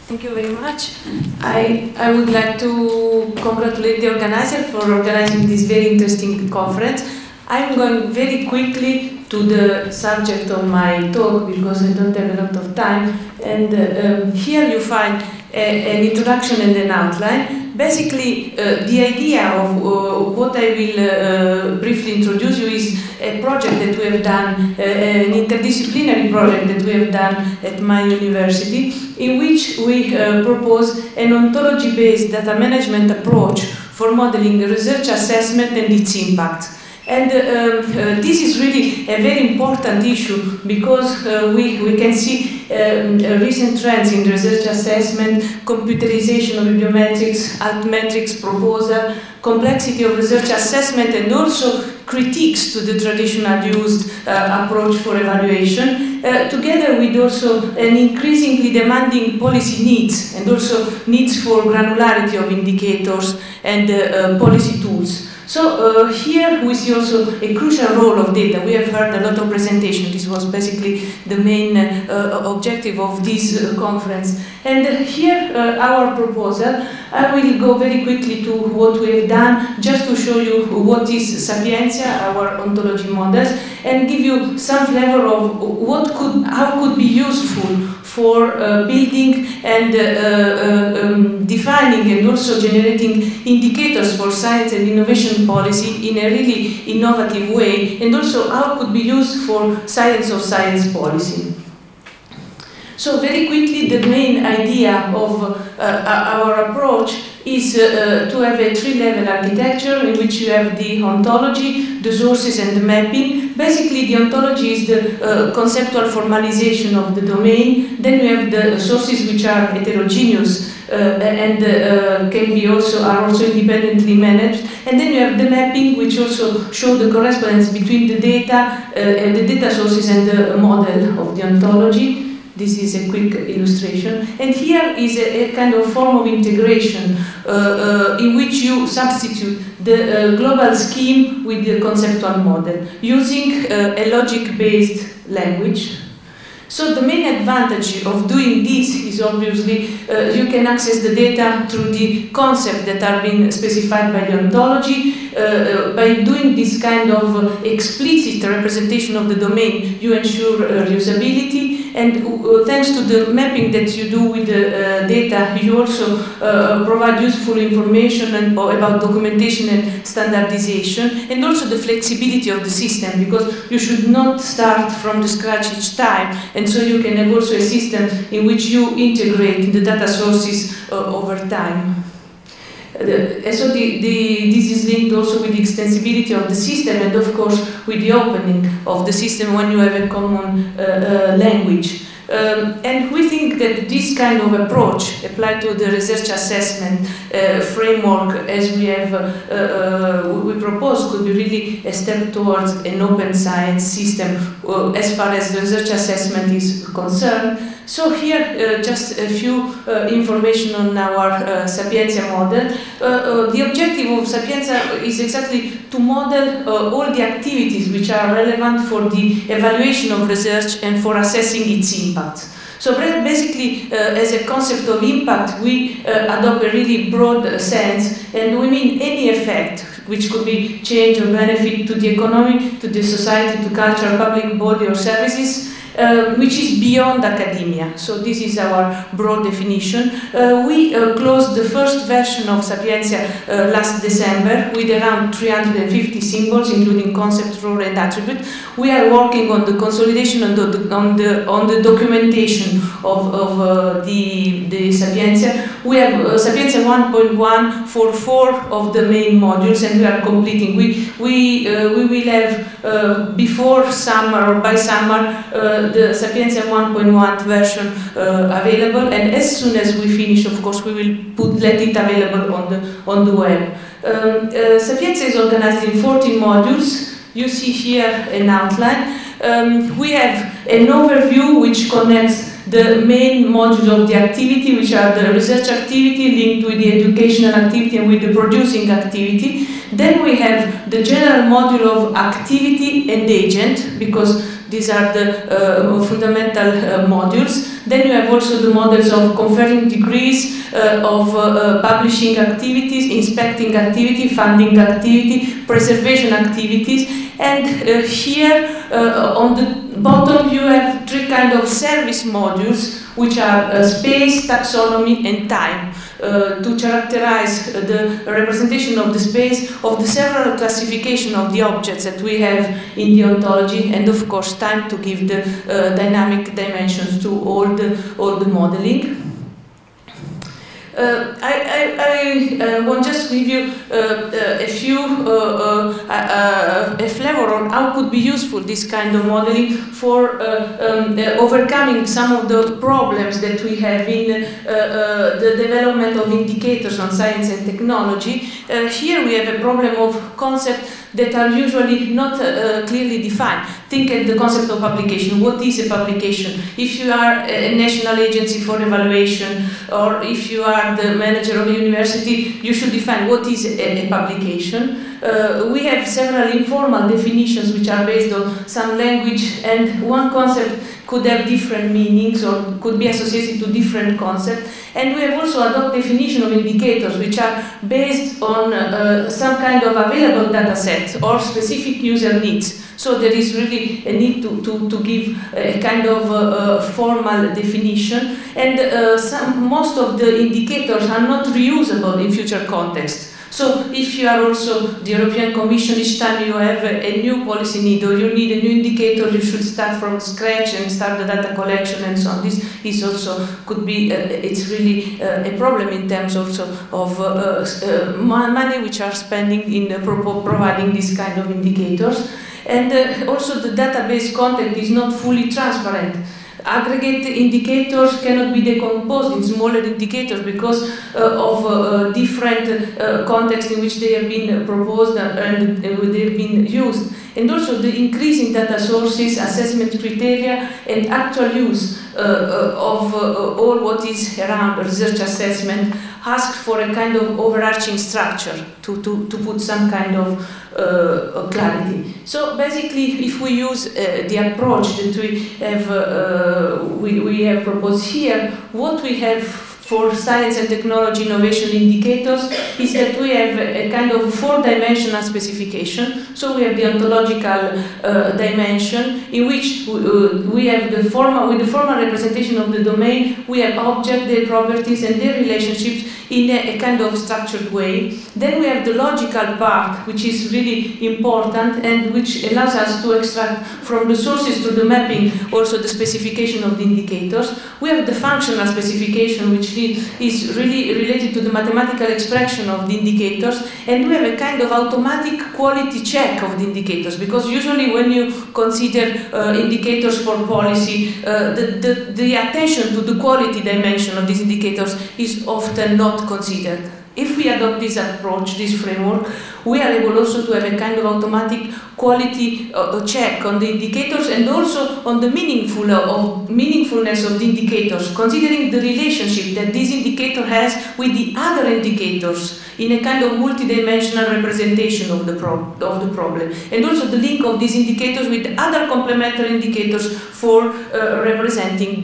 Thank you very much. I would like to congratulate the organizer for organizing this very interesting conference. I'm going very quickly to the subject of my talk because I don't have a lot of time. And here you find an introduction and an outline. Basically, the idea of what I will briefly introduce you is a project that we have done, an interdisciplinary project that we have done at my university, in which we propose an ontology-based data management approach for modeling research assessment and its impact. And this is really a very important issue because we can see recent trends in research assessment, computerization of bibliometrics, altmetrics proposal, complexity of research assessment, and also critiques to the traditional used approach for evaluation, together with also an increasingly demanding policy needs and also needs for granularity of indicators and policy tools. So here we see also a crucial role of data. We have heard a lot of presentation. This was basically the main objective of this conference. And here our proposal. I will go very quickly to what we have done, just to show you what is Sapientia, our ontology models, and give you some flavor of how could be useful for building and defining and also generating indicators for science and innovation policy in a really innovative way, and also how it could be used for science of science policy. So very quickly, the main idea of our approach is to have a three-level architecture in which you have the ontology, the sources, and the mapping. Basically, the ontology is the conceptual formalization of the domain. Then we have the sources, which are heterogeneous and are also independently managed. And then you have the mapping, which also show the correspondence between the data sources and the model of the ontology. This is a quick illustration. And here is a kind of form of integration in which you substitute the global scheme with the conceptual model using a logic-based language. So the main advantage of doing this is obviously you can access the data through the concepts that are being specified by the ontology. By doing this kind of explicit representation of the domain, you ensure reusability. And thanks to the mapping that you do with the data, you also provide useful information about documentation and standardization, and also the flexibility of the system, because you should not start from the scratch each time. And so you can have also a system in which you integrate the data sources over time. And so this is linked also with the extensibility of the system, and of course with the opening of the system when you have a common language. And we think that this kind of approach applied to the research assessment framework, as we have we propose, could be really a step towards an open science system as far as the research assessment is concerned. So here just a few information on our Sapientia model. The objective of Sapientia is exactly to model all the activities which are relevant for the evaluation of research and for assessing its impact. So basically, as a concept of impact, we adopt a really broad sense, and we mean any effect which could be change or benefit to the economy, to the society, to culture, public body or services, which is beyond academia. So this is our broad definition. We closed the first version of Sapientia last December with around 350 symbols, including concept, role, and attribute. We are working on the consolidation on the documentation of the Sapientia. We have Sapientia 1.1 for 4 of the main modules, and we are completing. We will have before summer or by summer the Sapientia 1.1 version available, and as soon as we finish, of course, we will let it available on the web. Sapientia is organized in 14 modules. You see here an outline. We have an overview which connects the main modules of the activity, which are the research activity linked with the educational activity and with the producing activity. Then we have the general module of activity and agent, because These are the fundamental modules. Then you have also the models of conferring degrees, of publishing activities, inspecting activity, funding activity, preservation activities. And here on the bottom you have three kind of service modules, which are space, taxonomy, and time, to characterize the representation of the space of the several classification of the objects that we have in the ontology, and of course time to give the dynamic dimensions to all the modeling. I want just give you a flavor on how could be useful this kind of modeling for overcoming some of the problems that we have in the development of indicators on science and technology. Here we have a problem of concepts that are usually not clearly defined. Think at the concept of publication. What is a publication? If you are a national agency for evaluation, or if you are the manager of a university, you should define what is a publication. We have several informal definitions which are based on some language, and one concept could have different meanings or could be associated to different concepts. And we have also adopted definition of indicators which are based on some kind of available data set or specific user needs. So there is really a need to give a kind of formal definition, and most of the indicators are not reusable in future contexts. So if you are also the European Commission, each time you have a new policy need or you need a new indicator, you should start from scratch and start the data collection and so on. This is also could be, it's really a problem in terms also of money which are spending in providing this kind of indicators. And also the database content is not fully transparent. Aggregate indicators cannot be decomposed in smaller indicators because of different contexts in which they have been proposed and they have been used. And also the increase in data sources, assessment criteria, and actual use of all what is around research assessment ask for a kind of overarching structure to put some kind of clarity. So basically, if we use the approach that we have proposed here, what we have for science and technology innovation indicators is that we have a kind of four-dimensional specification. So we have the ontological dimension, in which we have with the formal representation of the domain, we have objects, their properties, and their relationships in a kind of structured way. Then we have the logical part, which is really important and which allows us to extract from the sources to the mapping also the specification of the indicators. We have the functional specification, which is really related to the mathematical expression of the indicators, and we have a kind of automatic quality check of the indicators, because usually when you consider indicators for policy, the attention to the quality dimension of these indicators is often not considered. If we adopt this approach, this framework, we are able also to have a kind of automatic quality check on the indicators and also on the meaningfulness of the indicators, considering the relationship that this indicator has with the other indicators in a kind of multidimensional representation of the problem, and also the link of these indicators with other complementary indicators for representing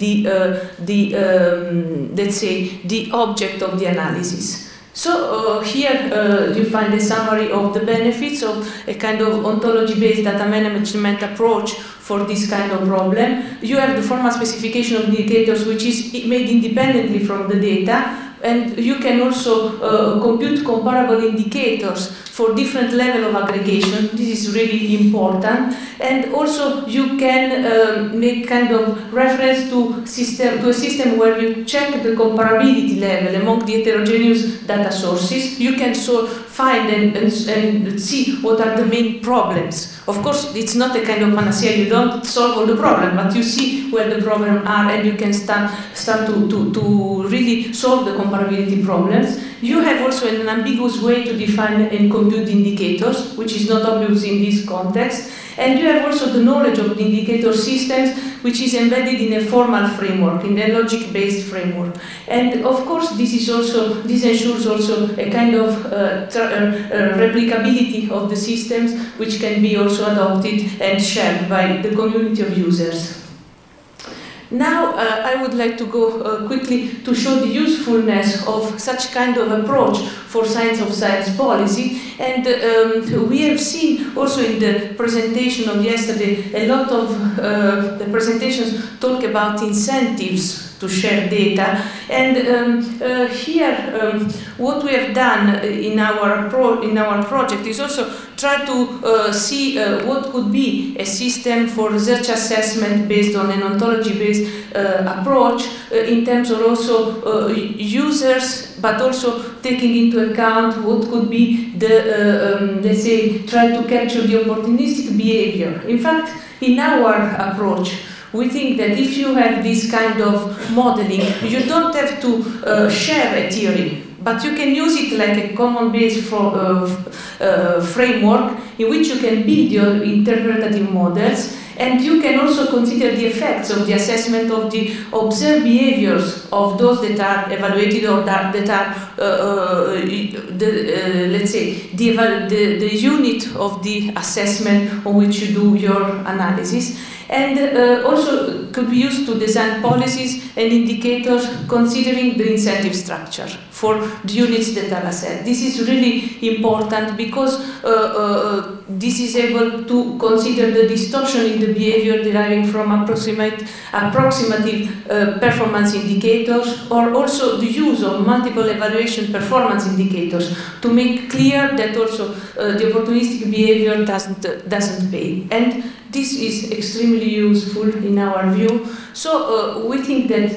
let's say, the object of the analysis. So here you find a summary of the benefits of a kind of ontology-based data management approach for this kind of problem. You have the formal specification of indicators, which is made independently from the data, and you can also compute comparable indicators for different level of aggregation. This is really important. And also you can make kind of reference to a system where you check the comparability level among the heterogeneous data sources. You can find and see what are the main problems. Of course, it's not a kind of panacea. You don't solve all the problem, but you see where the problems are, and you can start to really solve the comparability problems. You have also an ambiguous way to define and compute indicators, which is not obvious in this context. And you have also the knowledge of the indicator systems, which is embedded in a formal framework, in a logic-based framework. And of course, this ensures also a kind of replicability of the systems, which can be also adopted and shared by the community of users. Now, I would like to go quickly to show the usefulness of such kind of approach for science of science policy. And we have seen also in the presentation of yesterday, a lot of the presentations talk about incentives to share data. And here, what we have done in our project is also try to see what could be a system for research assessment based on an ontology-based approach in terms of also users, but also taking into account what could be the, let's say, try to capture the opportunistic behavior. In fact, in our approach, we think that if you have this kind of modeling, you don't have to share a theory, but you can use it like a common base framework in which you can build your interpretative models, and you can also consider the effects of the assessment of the observed behaviors of those that are evaluated or that are, let's say, the unit of the assessment on which you do your analysis. And also could be used to design policies and indicators considering the incentive structure for the units that are assessed. This is really important because this is able to consider the distortion in the behavior deriving from approximative performance indicators, or also the use of multiple evaluation performance indicators to make clear that also the opportunistic behavior doesn't pay. And this is extremely useful in our view. So we think that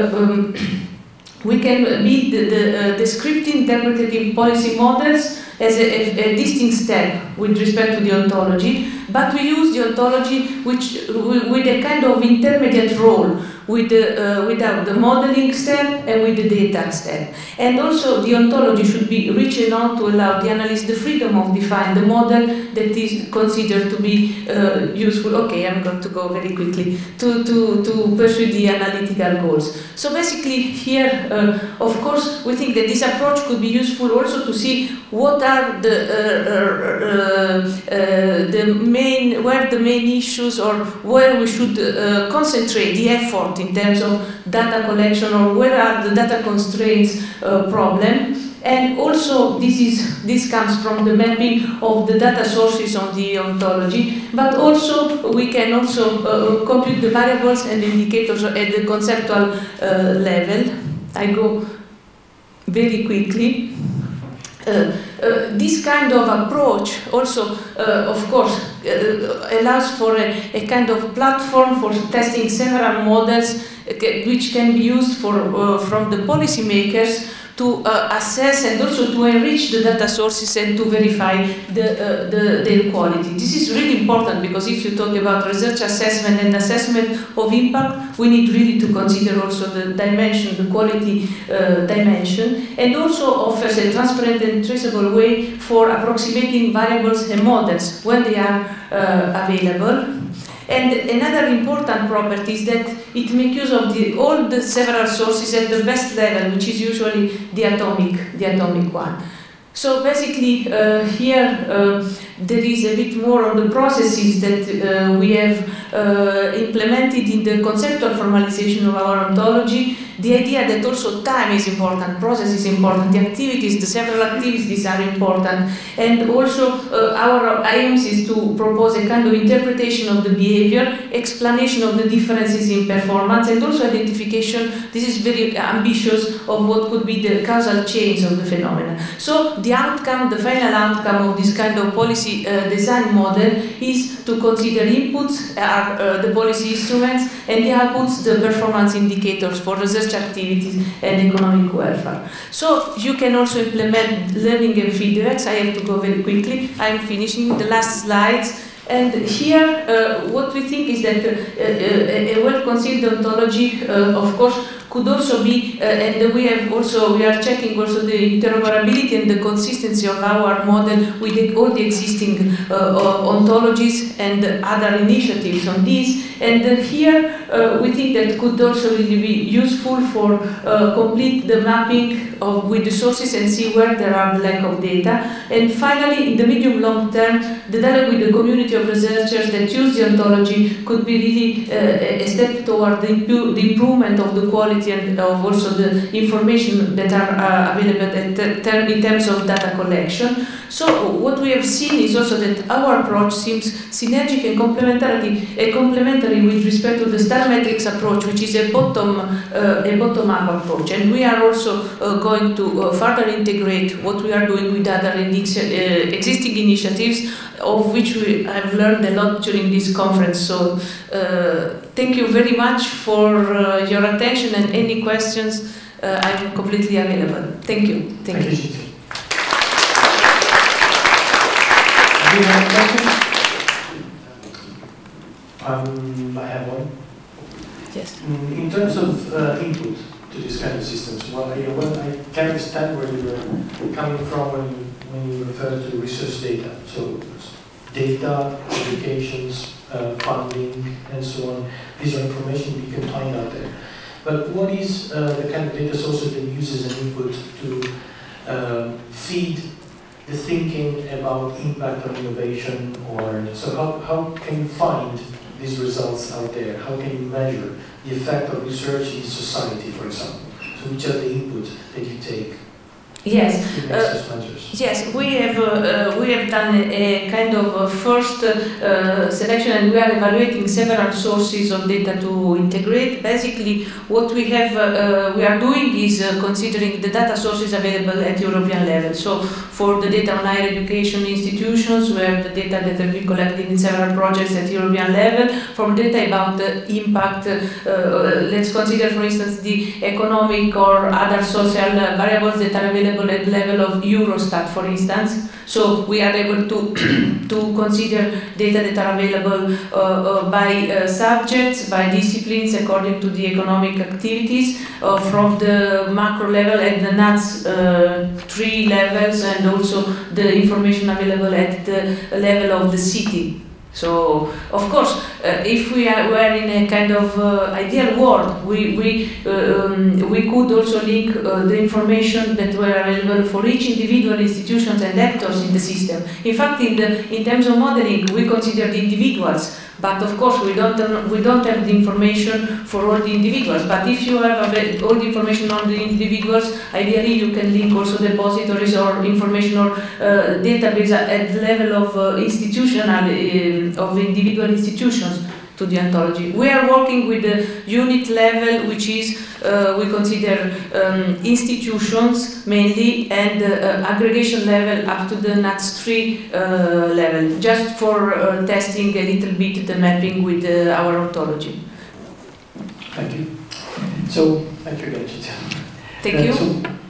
we can build the descriptive interpretative policy models as a distinct step with respect to the ontology, but we use the ontology with a kind of intermediate role without the modeling step and with the data step. And also the ontology should be rich enough to allow the analyst the freedom of define the model that is considered to be useful. Okay, I'm going to go very quickly to pursue the analytical goals. So basically here, of course, we think that this approach could be useful also to see what are where the main issues or where we should concentrate the effort in terms of data collection, or where are the data constraints problem. And also this comes from the mapping of the data sources on the ontology, but also we can also compute the variables and indicators at the conceptual level. I go very quickly. This kind of approach also, of course, allows for a kind of platform for testing several models which can be used from the policymakers to assess and also to enrich the data sources and to verify their quality. This is really important because if you talk about research assessment and assessment of impact, we need really to consider also the dimension, the quality dimension, and also offers a transparent and traceable way for approximating variables and models when they are available. And another important property is that it makes use of all the several sources at the best level, which is usually the atomic one. So basically, here there is a bit more on the processes that we have implemented in the conceptual formalization of our ontology. The idea that also time is important, process is important, the activities, the several activities are important, and also our aims is to propose a kind of interpretation of the behavior, explanation of the differences in performance, and also identification, this is very ambitious, of what could be the causal chains of the phenomena. So the outcome, the final outcome of this kind of policy design model is to consider inputs are the policy instruments, and the outputs the performance indicators for research activities and economic welfare. So you can also implement learning and feedbacks. I have to go very quickly. I'm finishing the last slides. And here, what we think is that a well-conceived ontology, of course, could also be, and we are checking also the interoperability and the consistency of our model with all the existing ontologies and other initiatives on this. And here we think that could also really be useful for complete the mapping with the sources and see where there are the lack of data. And finally, in the medium-long term, the dialogue with the community of researchers that use the ontology could be really a step toward the improvement of the quality and of also the information that are available in terms of data collection. So what we have seen is also that our approach seems synergic and complementary with respect to the star metrics approach, which is a bottom-up approach. And we are also going to further integrate what we are doing with other existing initiatives, of which we have learned a lot during this conference. So thank you very much for your attention, and any questions, I'm completely available. Thank you. Thank you. Cinzia. Do you have questions? I have one. Yes. In terms of input to these kind of systems, I can understand where you were coming from when you refer to research data. So data, publications, funding, and so on. These are information you can find out there. But what is the kind of data sources that uses an input to feed the thinking about impact on innovation? Or so how can you find these results out there? How can you measure the effect of research in society, for example? So which are the inputs that you take? Yes, yes, we have done a kind of first selection, and we are evaluating several sources of data to integrate. Basically, what we are doing is considering the data sources available at European level. So, for the data on higher education institutions, we have the data that have been collected in several projects at European level. For data about the impact, let's consider, for instance, the economic or other social variables that are available at the level of Eurostat, for instance. So we are able to consider data that are available by subjects, by disciplines, according to the economic activities, from the macro level and the NUTS 3 levels, and also the information available at the level of the city. So, of course, if we were in a kind of ideal world, we could also link the information that were available for each individual institutions and actors in the system. In fact, in terms of modeling, we consider the individuals, but of course we don't have the information for all the individuals. But if you have all the information on the individuals, ideally you can link also depositories or information or database at the level of institutional of individual institutions to the ontology. We are working with the unit level, which is we consider institutions mainly, and aggregation level up to the NUTS 3 level, just for testing a little bit the mapping with our ontology. Thank you. So, thank you again, Cinzia. Thank you.